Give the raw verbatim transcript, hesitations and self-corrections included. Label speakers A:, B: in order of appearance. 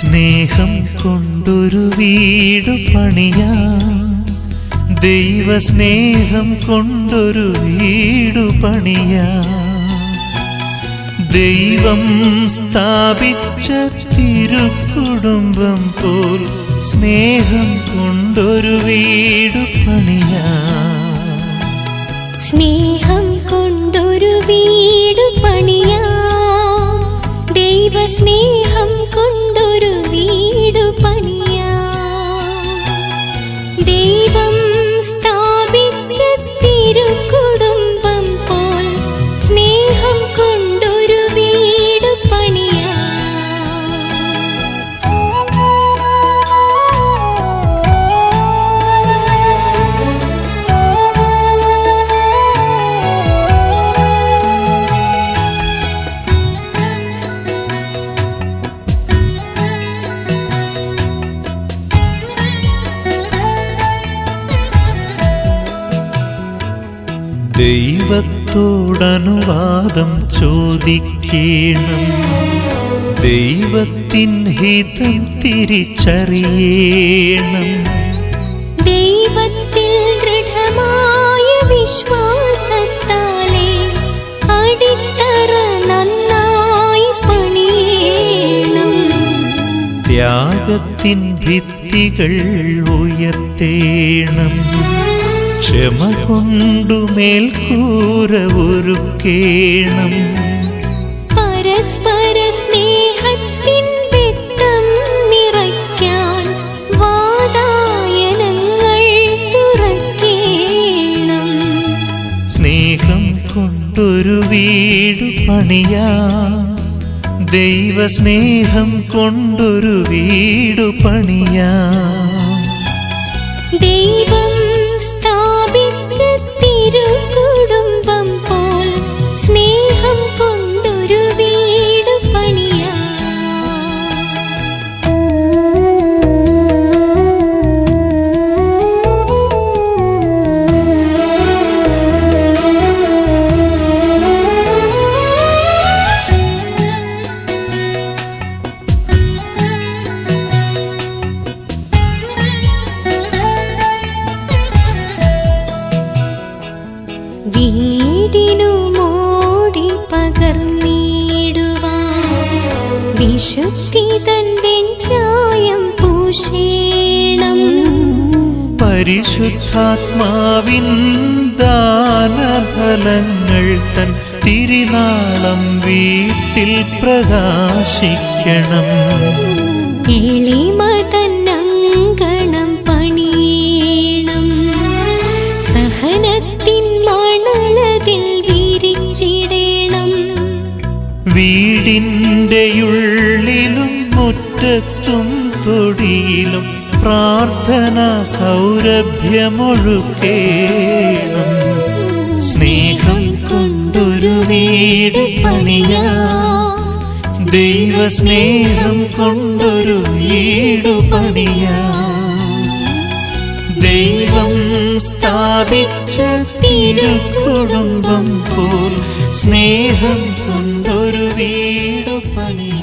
A: സ്നേഹം കൊണ്ടൊരു വീടു പണിയാം, ദൈവസ്നേഹം കൊണ്ടൊരു വീടു പണിയാം. ദൈവം സ്ഥാപിച്ച തിരുക്കുടുംബം പോൽ സ്നേഹം കൊണ്ടൊരു വീടു പണിയാം.
B: സ്നേഹം കൊണ്ടൊരു വീടു പണിയാം, ദൈവസ്നേഹം കൊണ്ടൊരു വീടു പണിയാം. ദൈവം സ്ഥാപിച്ച തിരുക്കുടുംബം പോൽ സ്നേഹം കൊണ്ടൊരു വീടു പണിയാം.
A: ദൈവത്തോടനുവാദം ചോദിക്കണം, ദൈവത്തിൻ ഹിതം തിരിച്ചറിയണം.
B: ദൈവത്തിൽ ദൃഢമായ വിശ്വാസത്താലെ അടിത്തറ നന്നായി പണിയണം.
A: ത്യാഗത്തിൻ ഭിത്തികൾ ഉയർത്തേണം, ക്ഷമ കൊണ്ടു മേൽക്കൂര ഒരുക്കേണം.
B: പരസ്പര സ്നേഹത്തിൻ വെട്ടം നിറയ്ക്കാൻ വാതായനങ്ങൾ തുറക്കേണം.
A: സ്നേഹം കൊണ്ടൊരു വീടു പണിയാം, ദൈവസ്നേഹം കൊണ്ടൊരു വീടു പണിയാം.
B: ദൈവം സ്ഥാപിച്ച തിരുക്കുടുംബം പോൽ സ്നേഹം കൊണ്ടൊരു വീടു പണിയാം. വീടിനു മോടി പകർന്നിടുവാൻ വിശുദ്ധി തൻ വെഞ്ചായം പൂശേണം.
A: പരിശുദ്ധാത്മാവിൻ ദാനഫലങ്ങൾ തൻ തിരുനാളം വീട്ടിൽ പ്രകാശിക്കണം.
B: എളിമ തന്നങ്കണം പണിയണം, സഹനത്തിൻ മണലതിൽ വിരിച്ചിടണം.
A: വീടിൻ്റെ ഉള്ളിലും മുറ്റത്തും തൊടിയിലും പ്രാർത്ഥന സൗരഭ്യമൊഴുക്കേണം. സ്നേഹം കൊണ്ടൊരു വീട് പണിയാം, ദൈവസ്നേഹം കൊണ്ടൊരു വീടു പണിയാം. ദൈവം സ്ഥാപിച്ച തിരുക്കുടുംബം പോൽ സ്നേഹം കൊണ്ടൊരു വീടു പണിയാം.